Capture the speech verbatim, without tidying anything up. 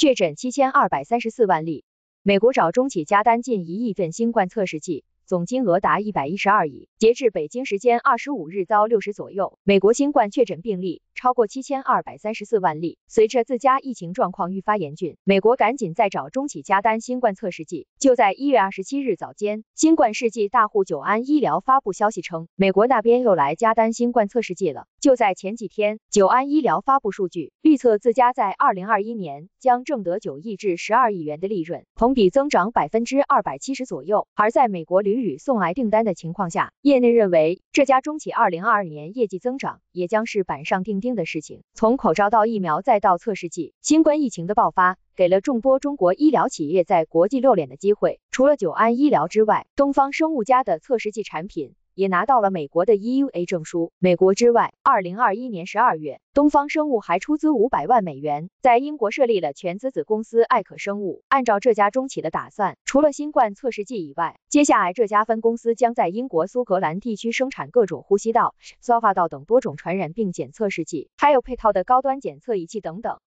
确诊七千二百三十四万例。美国找中企加单近一亿份新冠测试剂，总金额达一百一十二亿。截至北京时间二十五日早六时左右，美国新冠确诊病例超过七千二百三十四万例。随着自家疫情状况愈发严峻，美国赶紧再找中企加单新冠测试剂。就在一月二十七日早间，新冠试剂大户久安医疗发布消息称，美国那边又来加单新冠测试剂了。就在前几天，久安医疗发布数据，预测自家在二零二一年将挣得九亿至十二亿元的利润，同比增长百分之二百七十左右。而在美国屡屡送来订单的情况下，业内认为这家中企二零二二年业绩增长也将是板上钉钉的事情。从口罩到疫苗再到测试剂，新冠疫情的爆发给了众多中国医疗企业在国际露脸的机会。除了久安医疗之外，东方生物家的测试剂产品也拿到了美国的 E U A 证书。美国之外，二零二一年十二月，东方生物还出资五百万美元，在英国设立了全资子公司艾可生物。按照这家中企的打算，除了新冠测试剂以外，接下来这家分公司将在英国苏格兰地区生产各种呼吸道、消化道等多种传染病检测试剂，还有配套的高端检测仪器等等。